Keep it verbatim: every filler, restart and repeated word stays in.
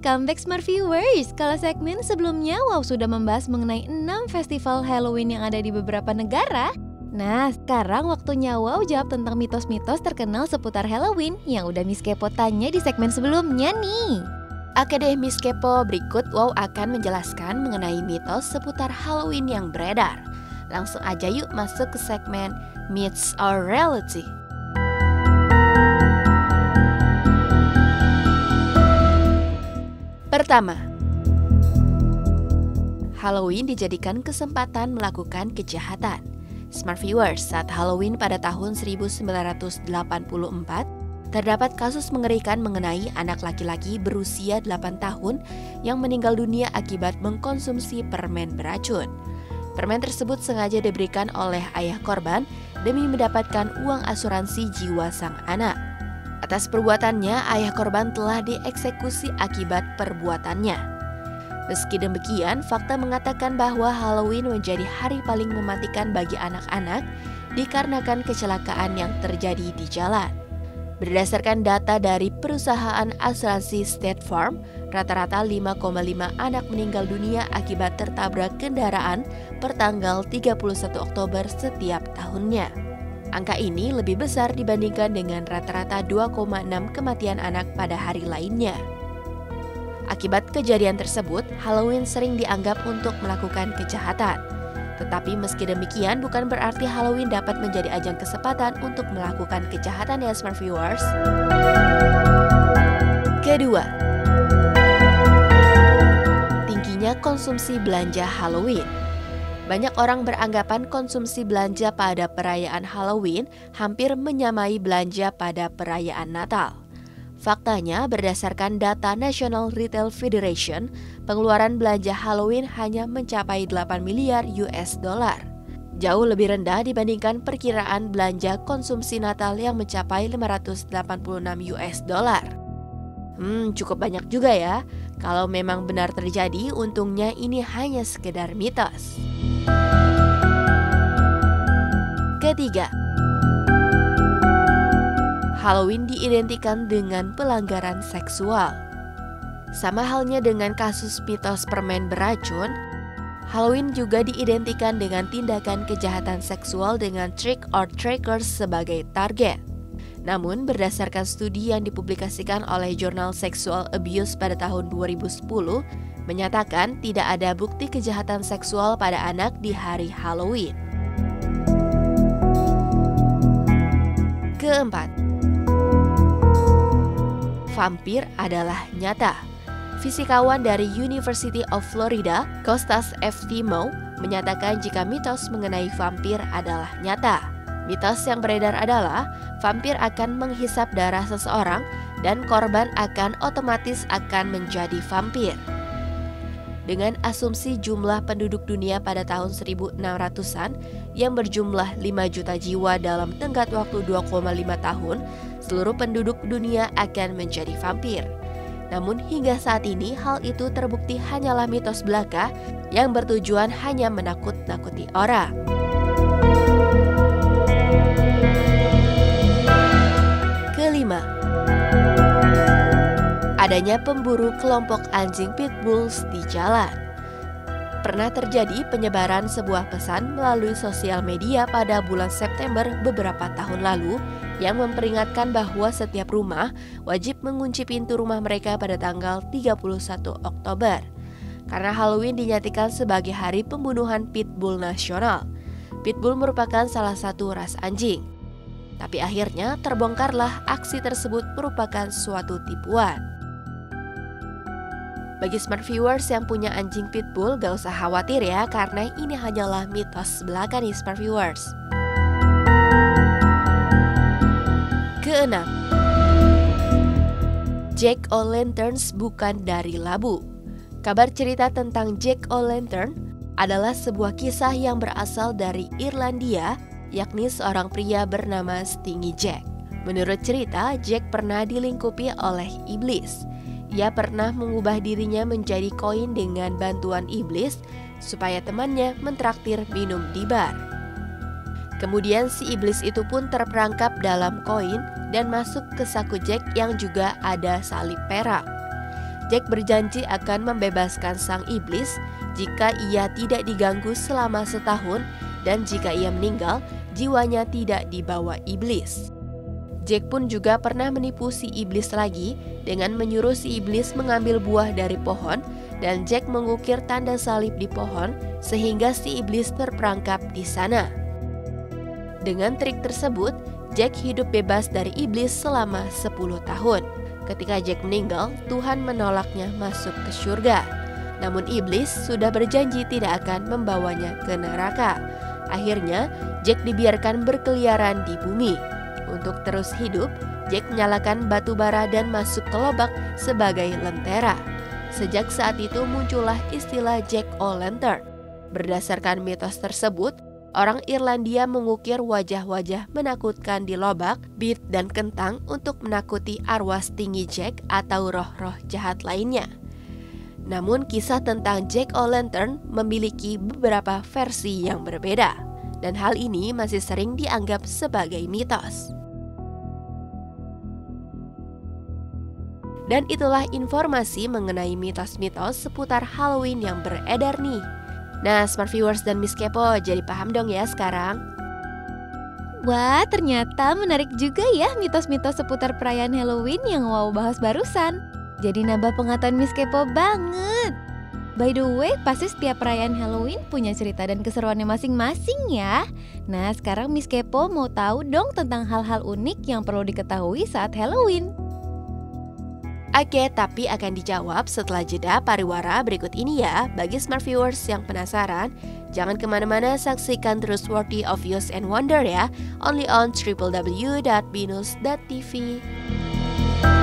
Welcome back Smart Viewers. Kalau segmen sebelumnya Wow sudah membahas mengenai enam festival Halloween yang ada di beberapa negara. Nah, sekarang waktunya Wow jawab tentang mitos-mitos terkenal seputar Halloween yang udah Miss Kepo tanya di segmen sebelumnya nih. Oke deh Miss Kepo, berikut Wow akan menjelaskan mengenai mitos seputar Halloween yang beredar. Langsung aja yuk masuk ke segmen Myths or Reality. Pertama, Halloween dijadikan kesempatan melakukan kejahatan. Smart Viewers, saat Halloween pada tahun seribu sembilan ratus delapan puluh empat, terdapat kasus mengerikan mengenai anak laki-laki berusia delapan tahun yang meninggal dunia akibat mengkonsumsi permen beracun. Permen tersebut sengaja diberikan oleh ayah korban demi mendapatkan uang asuransi jiwa sang anak. Atas perbuatannya, ayah korban telah dieksekusi akibat perbuatannya. Meski demikian, fakta mengatakan bahwa Halloween menjadi hari paling mematikan bagi anak-anak dikarenakan kecelakaan yang terjadi di jalan. Berdasarkan data dari perusahaan asuransi State Farm, rata-rata lima koma lima anak meninggal dunia akibat tertabrak kendaraan per tanggal tiga puluh satu Oktober setiap tahunnya. Angka ini lebih besar dibandingkan dengan rata-rata dua koma enam kematian anak pada hari lainnya. Akibat kejadian tersebut, Halloween sering dianggap untuk melakukan kejahatan. Tetapi meski demikian, bukan berarti Halloween dapat menjadi ajang kesempatan untuk melakukan kejahatan ya Smart Viewers. Kedua, tingginya konsumsi belanja Halloween. Banyak orang beranggapan konsumsi belanja pada perayaan Halloween hampir menyamai belanja pada perayaan Natal. Faktanya, berdasarkan data National Retail Federation, pengeluaran belanja Halloween hanya mencapai delapan miliar U S dollar. Jauh lebih rendah dibandingkan perkiraan belanja konsumsi Natal yang mencapai lima ratus delapan puluh enam U S dollar. Hmm, cukup banyak juga ya. Kalau memang benar terjadi, untungnya ini hanya sekedar mitos. Ketiga, Halloween diidentikan dengan pelanggaran seksual. Sama halnya dengan kasus mitos permen beracun, Halloween juga diidentikan dengan tindakan kejahatan seksual dengan trick or treaters sebagai target. Namun, berdasarkan studi yang dipublikasikan oleh jurnal Sexual Abuse pada tahun dua ribu sepuluh, menyatakan tidak ada bukti kejahatan seksual pada anak di hari Halloween. Keempat, vampir adalah nyata. Fisikawan dari University of Florida, Kostas F. Timo, menyatakan jika mitos mengenai vampir adalah nyata. Mitos yang beredar adalah vampir akan menghisap darah seseorang dan korban akan otomatis akan menjadi vampir. Dengan asumsi jumlah penduduk dunia pada tahun seribu enam ratusan yang berjumlah lima juta jiwa dalam tenggat waktu dua koma lima tahun, seluruh penduduk dunia akan menjadi vampir. Namun hingga saat ini hal itu terbukti hanyalah mitos belaka yang bertujuan hanya menakut-nakuti orang. Kelima, adanya pemburu kelompok anjing pitbulls di jalan. Pernah terjadi penyebaran sebuah pesan melalui sosial media pada bulan September beberapa tahun lalu yang memperingatkan bahwa setiap rumah wajib mengunci pintu rumah mereka pada tanggal tiga puluh satu Oktober. Karena Halloween dinyatakan sebagai hari pembunuhan pitbull nasional. Pitbull merupakan salah satu ras anjing. Tapi akhirnya terbongkarlah aksi tersebut merupakan suatu tipuan. Bagi Smart Viewers yang punya anjing pitbull, gak usah khawatir ya, karena ini hanyalah mitos belaka nih Smart Viewers. Keenam, Jack-o'-lanterns bukan dari labu. Kabar cerita tentang Jack-o'-lantern adalah sebuah kisah yang berasal dari Irlandia, yakni seorang pria bernama Stingy Jack. Menurut cerita, Jack pernah dilingkupi oleh iblis. Ia pernah mengubah dirinya menjadi koin dengan bantuan iblis supaya temannya mentraktir minum di bar. Kemudian si iblis itu pun terperangkap dalam koin dan masuk ke saku Jack yang juga ada salib perak. Jack berjanji akan membebaskan sang iblis jika ia tidak diganggu selama setahun dan jika ia meninggal, jiwanya tidak dibawa iblis. Jack pun juga pernah menipu si iblis lagi dengan menyuruh si iblis mengambil buah dari pohon dan Jack mengukir tanda salib di pohon sehingga si iblis terperangkap di sana. Dengan trik tersebut, Jack hidup bebas dari iblis selama sepuluh tahun. Ketika Jack meninggal, Tuhan menolaknya masuk ke surga. Namun iblis sudah berjanji tidak akan membawanya ke neraka. Akhirnya, Jack dibiarkan berkeliaran di bumi. Untuk terus hidup, Jack menyalakan batu bara dan masuk ke lobak sebagai lentera. Sejak saat itu muncullah istilah Jack O'Lantern. Berdasarkan mitos tersebut, orang Irlandia mengukir wajah-wajah menakutkan di lobak, bit, dan kentang untuk menakuti arwah setinggi Jack atau roh-roh jahat lainnya. Namun kisah tentang Jack O'Lantern memiliki beberapa versi yang berbeda, dan hal ini masih sering dianggap sebagai mitos. Dan itulah informasi mengenai mitos-mitos seputar Halloween yang beredar nih. Nah, Smart Viewers dan Miss Kepo, jadi paham dong ya sekarang? Wah, ternyata menarik juga ya mitos-mitos seputar perayaan Halloween yang Wow bahas barusan. Jadi nambah pengetahuan Miss Kepo banget. By the way, pasti setiap perayaan Halloween punya cerita dan keseruannya masing-masing ya. Nah, sekarang Miss Kepo mau tahu dong tentang hal-hal unik yang perlu diketahui saat Halloween. Oke, tapi akan dijawab setelah jeda pariwara berikut ini ya. Bagi Smart Viewers yang penasaran, jangan kemana-mana, saksikan terus Worthy of Use and Wonder ya. Only on w w w dot binus dot t v.